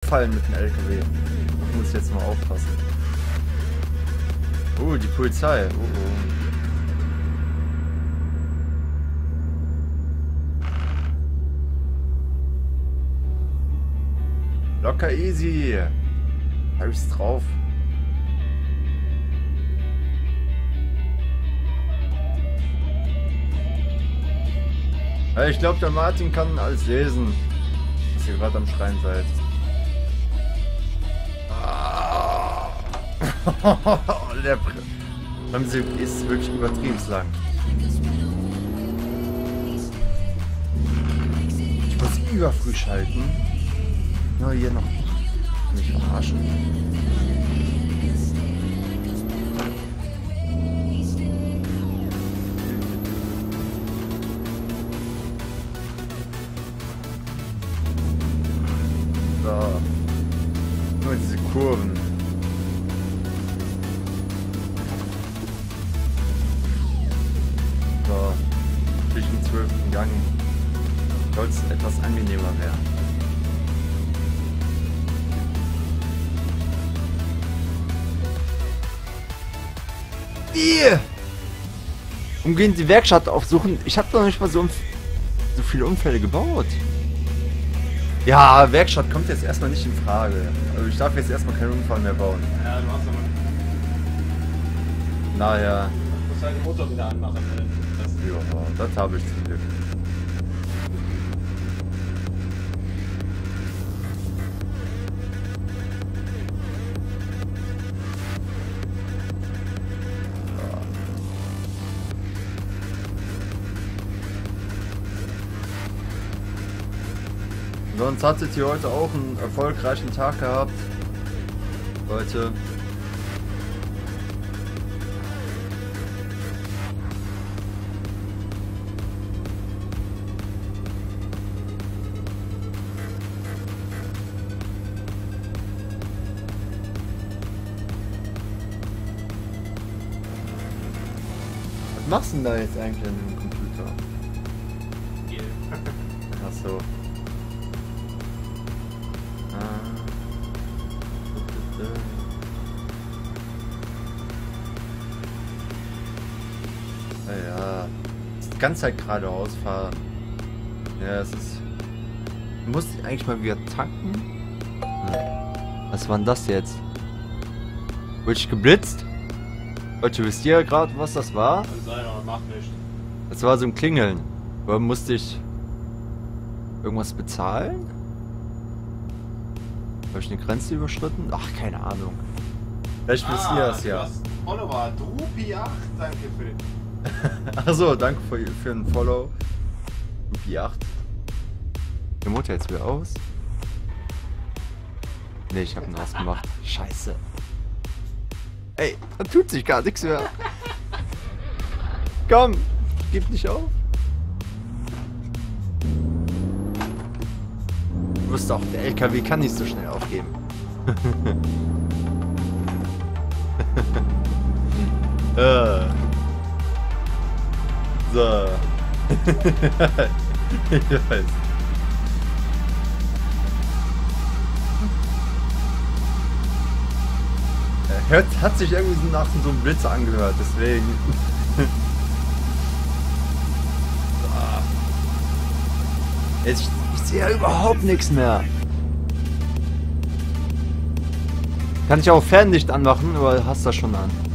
überfallen mit dem LKW. Da muss ich jetzt mal aufpassen. Die Polizei. Locker easy. Hab ich's drauf. Ich glaube, der Martin kann alles lesen, dass ihr gerade am Schreien seid. Der Bremse ist wirklich übertrieben lang. Ich muss überfrüh schalten. Na, hier noch. Nicht verarschen. So. Nur diese Kurven. So. Durch den 12. Gang soll es etwas angenehmer werden. Umgehend die Werkstatt aufsuchen. Ich habe doch nicht mal so viele Unfälle gebaut. Ja, Werkstatt kommt jetzt erstmal nicht in Frage. Also ich darf jetzt erstmal keinen Unfall mehr bauen. Ja, du hast aber... Naja. Du musst halt den Motor wieder anmachen. Ja, das habe ich zum Glück. Sonst hattet ihr heute auch einen erfolgreichen Tag gehabt. Leute. Was machst du denn da jetzt eigentlich an dem Computer? Ach so. Ja, die ganze Zeit geradeaus fahren. Ja, es ist. Du musst eigentlich mal wieder tanken. Was war denn das jetzt? Wurde ich geblitzt? Leute, wisst ihr gerade, was das war? Kann sein, aber macht nichts. Das war so ein Klingeln. Warum musste ich irgendwas bezahlen? Habe ich eine Grenze überschritten? Ach, keine Ahnung. Vielleicht wisst ihr das ja. Follower, Drupi8, danke für den. Achso, danke für den Follow. Drupi8. Der Motor jetzt wieder aus. Ne, ich habe ihn ausgemacht. Scheiße. Ey, da tut sich gar nichts mehr. Komm, gib nicht auf. Du wusstest auch, der LKW kann nicht so schnell aufgeben. So. Ich weiß. Hat sich irgendwie so nach so einem Blitz angehört, deswegen. Jetzt, ich sehe ja überhaupt nichts mehr. Kann ich auch Fernlicht anmachen, oder hast du das schon an?